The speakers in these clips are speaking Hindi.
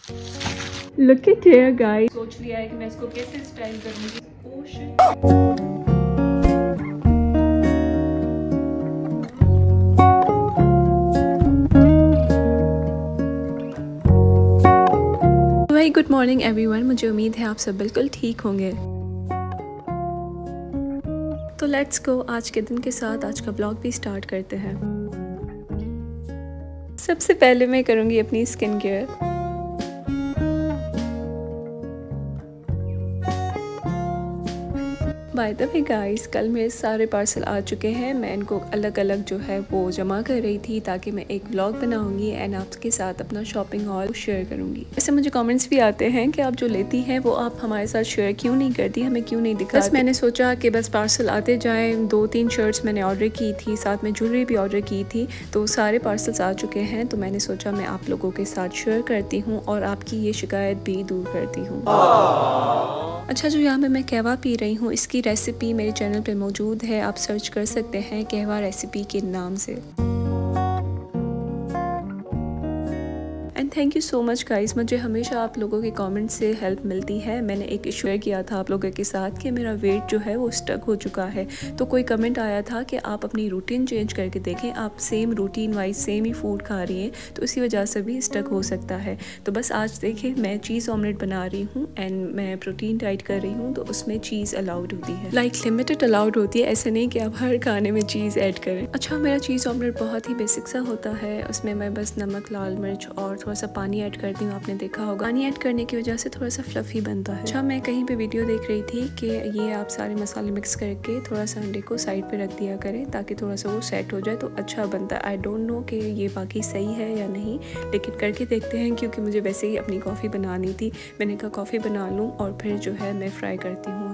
Look at here guys, सोच लिया है कि मैं इसको कैसे स्टाइल करूंगी। Oh shit। Good morning everyone, मुझे उम्मीद है आप सब बिल्कुल ठीक होंगे। तो लेट्स गो, आज के दिन के साथ आज का ब्लॉग भी स्टार्ट करते हैं। सबसे पहले मैं करूँगी अपनी skin care. By the way guys, कल मेरे सारे पार्सल आ चुके हैं। मैं इनको अलग अलग जो है वो जमा कर रही थी ताकि मैं एक ब्लॉग बनाऊंगी एंड आपके साथ अपना शॉपिंग हॉल शेयर करूंगी। वैसे मुझे कमेंट्स भी आते हैं कि आप जो लेती हैं वो आप हमारे साथ शेयर क्यों नहीं करती, हमें क्यों नहीं दिखाती। बस मैंने सोचा कि बस पार्सल आते जाएं। 2-3 शर्ट्स मैंने ऑर्डर की थी, साथ में ज्वेलरी भी ऑर्डर की थी, तो सारे पार्सल्स आ चुके हैं। तो मैंने सोचा मैं आप लोगों के साथ शेयर करती हूँ और आपकी ये शिकायत भी दूर करती हूँ। अच्छा, जो यहाँ पे मैं कहवा पी रही हूँ, इसकी रेसिपी मेरे चैनल पे मौजूद है, आप सर्च कर सकते हैं कहवा रेसिपी के नाम से। And thank you so much guys, मुझे हमेशा आप लोगों के कमेंट से हेल्प मिलती है। मैंने एक शेयर किया था आप लोगों के साथ कि मेरा वेट जो है वो स्टक हो चुका है, तो कोई कमेंट आया था कि आप अपनी रूटीन चेंज करके देखें, आप सेम रूटीन वाइज सेम ही फूड खा रही हैं तो इसी वजह से भी स्टक हो सकता है। तो बस आज देखें, मैं चीज़ ऑमलेट बना रही हूँ एंड मैं प्रोटीन डाइट कर रही हूँ, तो उसमें चीज़ अलाउड होती है, लाइक लिमिटेड अलाउड होती है, ऐसे नहीं कि आप हर खाने में चीज़ ऐड करें। अच्छा, मेरा चीज़ ऑमलेट बहुत ही बेसिक सा होता है, उसमें मैं बस नमक, लाल मिर्च और थोड़ा सा पानी ऐड करती हूँ। आपने देखा होगा पानी ऐड करने की वजह से थोड़ा सा फ्लफी बनता है। अच्छा, मैं कहीं पे वीडियो देख रही थी कि ये आप सारे मसाले मिक्स करके थोड़ा सा अंडे को साइड पे रख दिया करें ताकि थोड़ा सा वो सेट हो जाए तो अच्छा बनता है। आई डोंट नो कि ये बाकी सही है या नहीं, लेकिन करके देखते हैं क्योंकि मुझे वैसे ही अपनी कॉफ़ी बनानी थी। मैंने कहा कॉफ़ी बना लूँ और फिर जो है मैं फ्राई करती हूँ।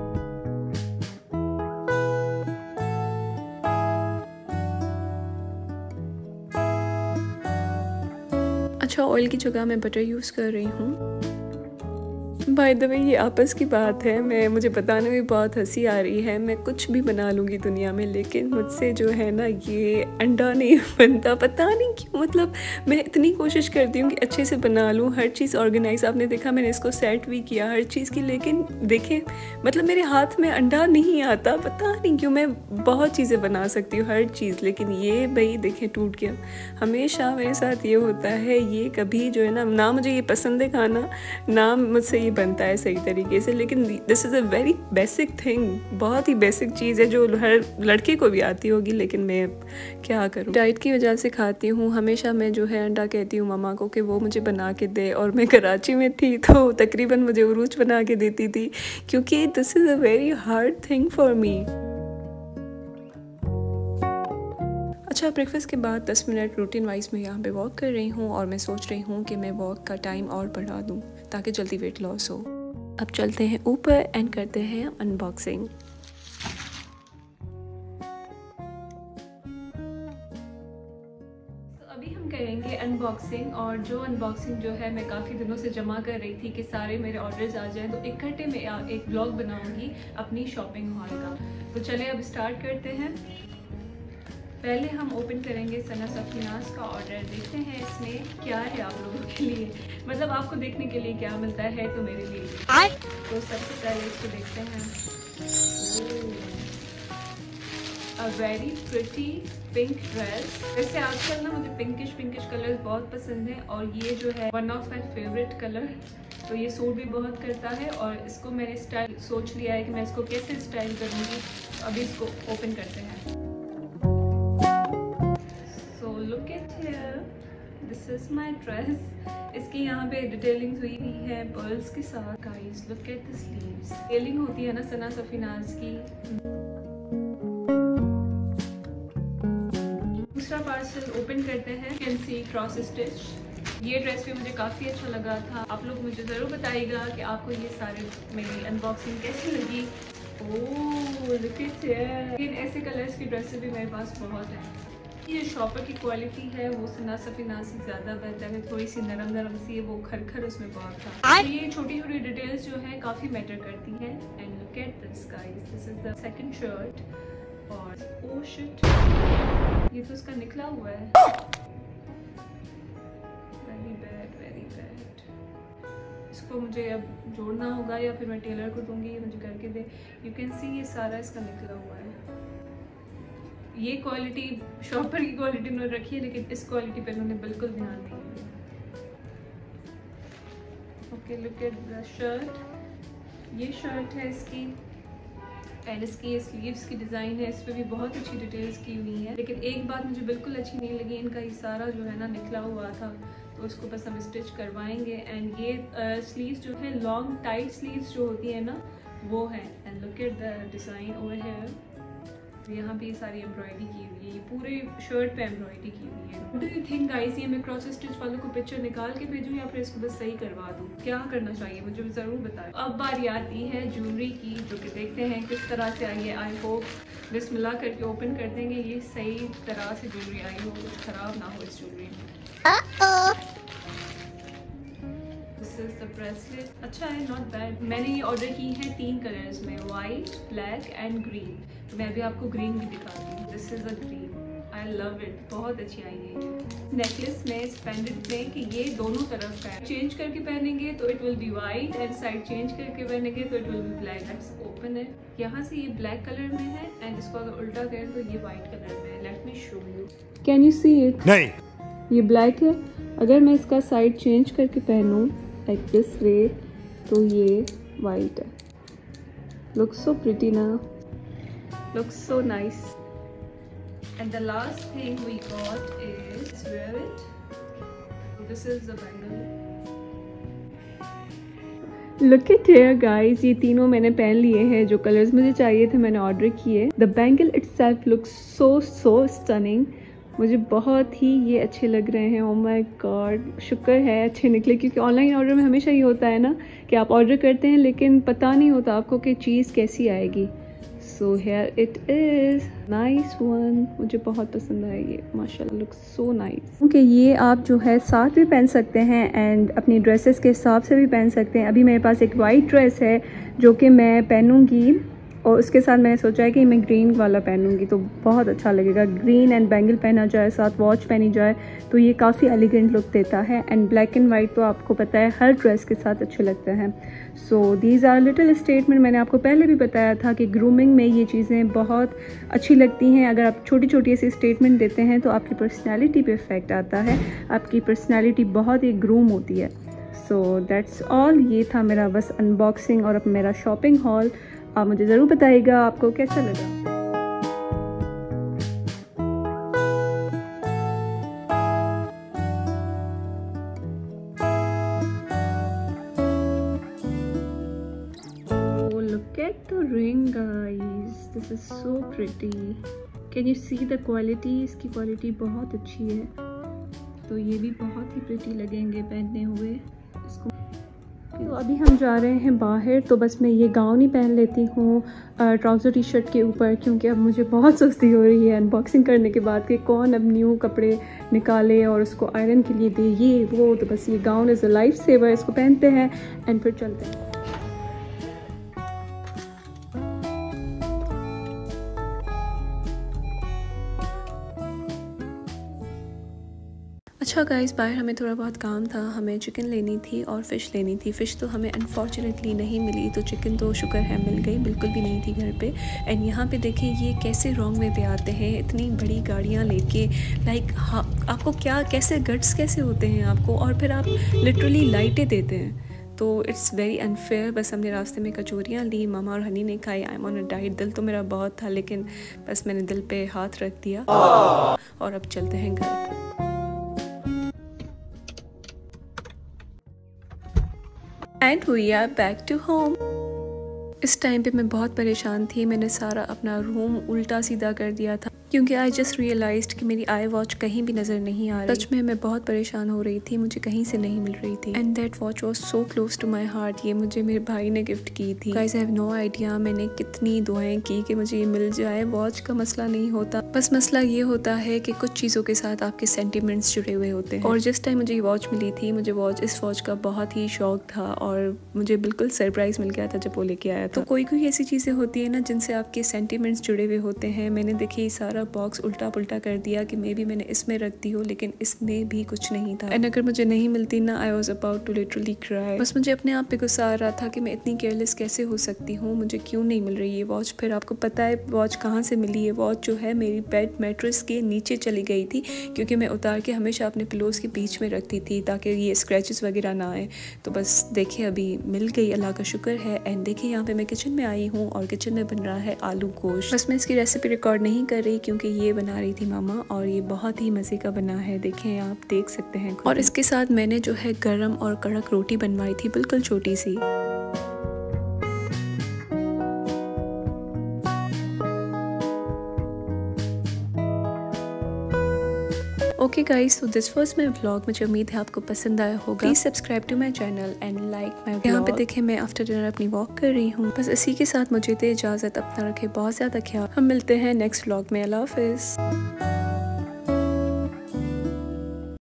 अच्छा, ऑयल की जगह मैं बटर यूज़ कर रही हूँ। बाय द वे, ये आपस की बात है, मुझे बताने में बहुत हंसी आ रही है। मैं कुछ भी बना लूँगी दुनिया में, लेकिन मुझसे जो है ना ये अंडा नहीं बनता, पता नहीं क्यों। मतलब मैं इतनी कोशिश करती हूँ कि अच्छे से बना लूँ, हर चीज़ ऑर्गेनाइज। आपने देखा मैंने इसको सेट भी किया हर चीज़ की, लेकिन देखें मतलब मेरे हाथ में अंडा नहीं आता, पता नहीं क्यों। मैं बहुत चीज़ें बना सकती हूँ हर चीज़, लेकिन ये भाई देखें टूट गया। हमेशा मेरे साथ ये होता है, ये कभी जो है ना मुझे ये पसंद है खाना, ना मुझसे ये बनता है सही तरीके से। लेकिन this is a very basic thing, बहुत ही बेसिक चीज़ है जो हर लड़के को भी आती होगी, लेकिन मैं क्या करूँ, डाइट की वजह से खाती हूँ। हमेशा मैं जो है अंडा कहती हूँ मम्मा को कि वो मुझे बना के दे, और मैं कराची में थी तो तकरीबन मुझे उरूज बना के देती थी, क्योंकि this is a very hard thing for me. अच्छा, ब्रेकफास्ट के बाद 10 मिनट रूटीन वाइज मैं यहाँ पे वॉक कर रही हूँ और मैं सोच रही हूँ कि मैं वॉक का टाइम और बढ़ा दूँ ताकि जल्दी वेट लॉस हो। अब चलते हैं ऊपर एंड करते हैं अनबॉक्सिंग। तो अभी हम करेंगे अनबॉक्सिंग, और जो अनबॉक्सिंग जो है मैं काफ़ी दिनों से जमा कर रही थी कि सारे मेरे ऑर्डर्स आ जाएं, तो इकट्ठे में एक ब्लॉग बनाऊँगी अपनी शॉपिंग हॉल का। तो चलिए अब स्टार्ट करते हैं। पहले हम ओपन करेंगे सना सफीनाज का ऑर्डर, देखते हैं इसमें क्या है आप लोगों के लिए, मतलब आपको देखने के लिए क्या मिलता है तो मेरे लिए। तो सबसे पहले इसको देखते हैं। A very pretty pink dress. वैसे आजकल ना मुझे पिंकिश कलर्स बहुत पसंद है, और ये जो है one of my favourite colour, तो ये सूट भी बहुत करता है। और इसको मैंने स्टाइल सोच लिया है कि मैं इसको कैसे स्टाइल करूँगी। तो अभी इसको ओपन करते हैं। Look at here, this is my dress. इसकी यहाँ पे डिटेलिंग हुई है पर्ल्स के साथ। Guys look at the sleeves, detailing होती है ना सना सफीनाज की। दूसरा पार्सल ओपन करते हैं। Can see cross stitch. ये ड्रेस भी मुझे काफ़ी अच्छा लगा था। आप लोग मुझे ज़रूर बताइएगा कि आपको ये सारे मेरी अनबॉक्सिंग कैसी लगी। ओह लुक एट हियर, ऐसे कलर्स की ड्रेसेस भी मेरे पास बहुत हैं। ये शॉपर की क्वालिटी है वो सना सफीनाज से ज़्यादा बेहतर है, थोड़ी सी नरम सी है, वो खरखर उसमें बहुत था। तो ये छोटी छोटी डिटेल्स जो है काफ़ी मैटर करती हैं। And look at this guys, this is the second shirt. और ओह शिट, ये तो इसका निकला हुआ है। Very bad, very bad. इसको मुझे अब जोड़ना होगा या फिर मैं टेलर को दूंगी, ये मुझे करके दे। यू कैन सी ये सारा इसका निकला हुआ है। ये क्वालिटी शॉपर की क्वालिटी उन्होंने रखी है, लेकिन इस क्वालिटी पे उन्होंने बिल्कुल ध्यान नहीं दिया। Okay, look at the shirt. ये शर्ट है इसकी, एंड इसकी स्लीव्स की डिज़ाइन है, इस पर भी बहुत अच्छी डिटेल्स की हुई है। लेकिन एक बात मुझे बिल्कुल अच्छी नहीं लगी, इनका ये सारा जो है ना निकला हुआ था, तो इसको बस हम स्टिच करवाएंगे। एंड ये स्लीव्स जो है लॉन्ग टाइट स्लीव्स जो होती है ना वो है। And look at the design over here, यहाँ पे ये सारी एम्ब्रॉयडरी की हुई है, ये पूरे शर्ट पे एम्ब्रॉयडरी की हुई है। डू यू थिंक गाइस ये मैं क्रॉस स्टिच वालों को पिक्चर निकाल के भेजूँ या फिर इसको बस सही करवा दूँ? क्या करना चाहिए मुझे ज़रूर बताएं। अब बारी आती है ज्वेलरी की, जो कि देखते हैं किस तरह से आई है। आई होप बिस्मिल्लाह करके ओपन कर देंगे, ये सही तरह से ज्वेलरी आई हो, कुछ ख़राब ना हो इस ज्वेलरी में। This is the bracelet. अच्छा है, नॉट बैड। मैंने ये ऑर्डर की है 3 कलर्स में, वाइट, ब्लैक एंड ग्रीन। तो मैं अभी आपको ग्रीन भी दिखाती हूँ। This is a green, I love it, बहुत अच्छी आई है। नेकलेस में इस पेंडेंट में कि ये दोनों तरफ है, चेंज करके पहनेंगे तो it will be white, and side change करके पहनेंगे तो it will be black. Let's open it. यहाँ से ये ब्लैक कलर में है, एंड इसको अगर उल्टा करें तो ये वाइट कलर में है। Let me show you. Can you see it? नहीं, ये ब्लैक है। अगर मैं इसका साइड चेंज करके पहनूं लाइक दिस वे तो ये वाइट है। लुक्स सो प्रिटी ना, looks so nice. And the last thing we got is, wear it. This is the bangle. Look at here guys, ये तीनों मैंने पहन लिए हैं, जो कलर्स मुझे चाहिए थे मैंने ऑर्डर किए। The bangle itself looks so stunning. मुझे बहुत ही ये अच्छे लग रहे हैं। ओह माय गॉड, शुक्र है अच्छे निकले, क्योंकि ऑनलाइन ऑर्डर में हमेशा ये होता है ना कि आप ऑर्डर करते हैं लेकिन पता नहीं होता आपको कि चीज़ कैसी आएगी। So here it is, nice one, मुझे बहुत पसंद आया ये, माशाल्लाह लुक्स सो नाइस। क्योंकि ये आप जो है साथ भी पहन सकते हैं एंड अपनी ड्रेसेस के हिसाब से भी पहन सकते हैं। अभी मेरे पास एक वाइट ड्रेस है जो कि मैं पहनूंगी, और उसके साथ मैंने सोचा है कि मैं ग्रीन वाला पहनूंगी तो बहुत अच्छा लगेगा। ग्रीन एंड बैंगल पहना जाए, साथ वॉच पहनी जाए तो ये काफ़ी एलिगेंट लुक देता है। एंड ब्लैक एंड वाइट तो आपको पता है हर ड्रेस के साथ अच्छे लगते हैं। So these are little statement. मैंने आपको पहले भी बताया था कि ग्रूमिंग में ये चीज़ें बहुत अच्छी लगती हैं। अगर आप छोटी छोटी ऐसी स्टेटमेंट देते हैं तो आपकी पर्सनैलिटी पे इफ़ेक्ट आता है, आपकी पर्सनैलिटी बहुत ही ग्रूम होती है। सो दैट्स ऑल, ये था मेरा बस अनबॉक्सिंग और अब मेरा शॉपिंग हॉल। आप मुझे ज़रूर बताइएगा आपको कैसा लगा। Oh, look at the ring guys, this is so pretty. Can you see the quality? इसकी क्वालिटी बहुत अच्छी है, तो ये भी बहुत ही प्रिटी लगेंगे पहनने हुए इसको। तो अभी हम जा रहे हैं बाहर, तो बस मैं ये गाउन ही पहन लेती हूँ ट्राउज़र टी शर्ट के ऊपर, क्योंकि अब मुझे बहुत सुस्ती हो रही है अनबॉक्सिंग करने के बाद कि कौन अब न्यू कपड़े निकाले और उसको आयरन के लिए दे ये वो। तो बस ये gown is a life saver, इसको पहनते हैं एंड फिर चलते हैं। अच्छा गाइस, बाहर हमें थोड़ा बहुत काम था, हमें चिकन लेनी थी और फ़िश लेनी थी। फ़िश तो हमें अनफॉर्चुनेटली नहीं मिली, तो चिकन तो शुक्र है मिल गई, बिल्कुल भी नहीं थी घर पे। एंड यहाँ पे देखें ये कैसे रॉन्ग वे पे आते हैं, इतनी बड़ी गाड़ियाँ लेके, लाइक हाँ आपको क्या कैसे गट्स कैसे होते हैं आपको, और फिर आप लिटरली लाइटें देते हैं, तो इट्स वेरी अनफेयर। बस हमने रास्ते में कचौरियाँ ली, मामा और हनी ने खाई। I am on a diet. दिल तो मेरा बहुत था, लेकिन बस मैंने दिल पे हाथ रख दिया और अब चलते हैं घर। And we are back to home. इस टाइम पे मैं बहुत परेशान थी, मैंने सारा अपना रूम उल्टा सीधा कर दिया था, क्योंकि आई जस्ट रियलाइज्ड कि मेरी आई वॉच कहीं भी नज़र नहीं आ रही। सच में मैं बहुत परेशान हो रही थी, मुझे कहीं से नहीं मिल रही थी। And that watch was so close to my heart. ये मुझे मेरे भाई ने गिफ्ट की थी। Guys I have no idea मैंने कितनी दुआएं की कि मुझे ये मिल जाए। वॉच का मसला नहीं होता, बस मसला ये होता है कि कुछ चीज़ों के साथ आपके सेंटिमेंट्स जुड़े हुए होते हैं। और जिस टाइम मुझे ये वॉच मिली थी, मुझे इस वॉच का बहुत ही शौक था और मुझे बिल्कुल सरप्राइज मिल गया था जब वो लेके आया था। तो कोई कोई ऐसी चीज़ें होती है ना जिनसे आपके सेंटिमेंट्स जुड़े हुए होते हैं। मैंने देखिए सारा सारा बॉक्स उल्टा पुल्टा कर दिया कि मे बी मैंने इसमें रख दी हो, लेकिन इसमें भी कुछ नहीं था। एंड अगर मुझे नहीं मिलती ना, I was about to literally cry. बस मुझे अपने आप पे गुस्सा आ रहा था कि मैं इतनी केयरलेस कैसे हो सकती हूँ, मुझे क्यों नहीं मिल रही ये वॉच। फिर आपको पता है वॉच कहाँ से मिली। ये वॉच जो है मेरी बेड मैट्रेस के नीचे चली गई थी, क्योंकि मैं उतार के हमेशा अपने पिलोज के बीच में रखती थी ताकि ये स्क्रैचेस वगैरह ना आए। तो बस देखिए अभी मिल गई, अल्लाह का शुक्र है। एंड देखिए यहाँ पे मैं किचन में आई हूँ और किचन में बन रहा है आलू गोश्त। बस मैं इसकी रेसिपी रिकॉर्ड नहीं कर रही क्योंकि ये बना रही थी मामा, और ये बहुत ही मज़े का बना है, देखें आप देख सकते हैं। और इसके साथ मैंने जो है गरम और कड़क रोटी बनवाई थी, बिल्कुल छोटी सी। ओके गाइस, तो दिस वाज माय व्लॉग। मुझे उम्मीद है आपको पसंद आया होगा। Please subscribe to my channel and like my vlog. यहाँ पे देखें मैं आफ्टर डिनर अपनी वॉक कर रही हूँ। बस इसी के साथ मुझे दे इजाज़त। अपना रखे बहुत ज़्यादा ख्याल। हम मिलते हैं नेक्स्ट व्लॉग में। अल्लाह हाफिज़।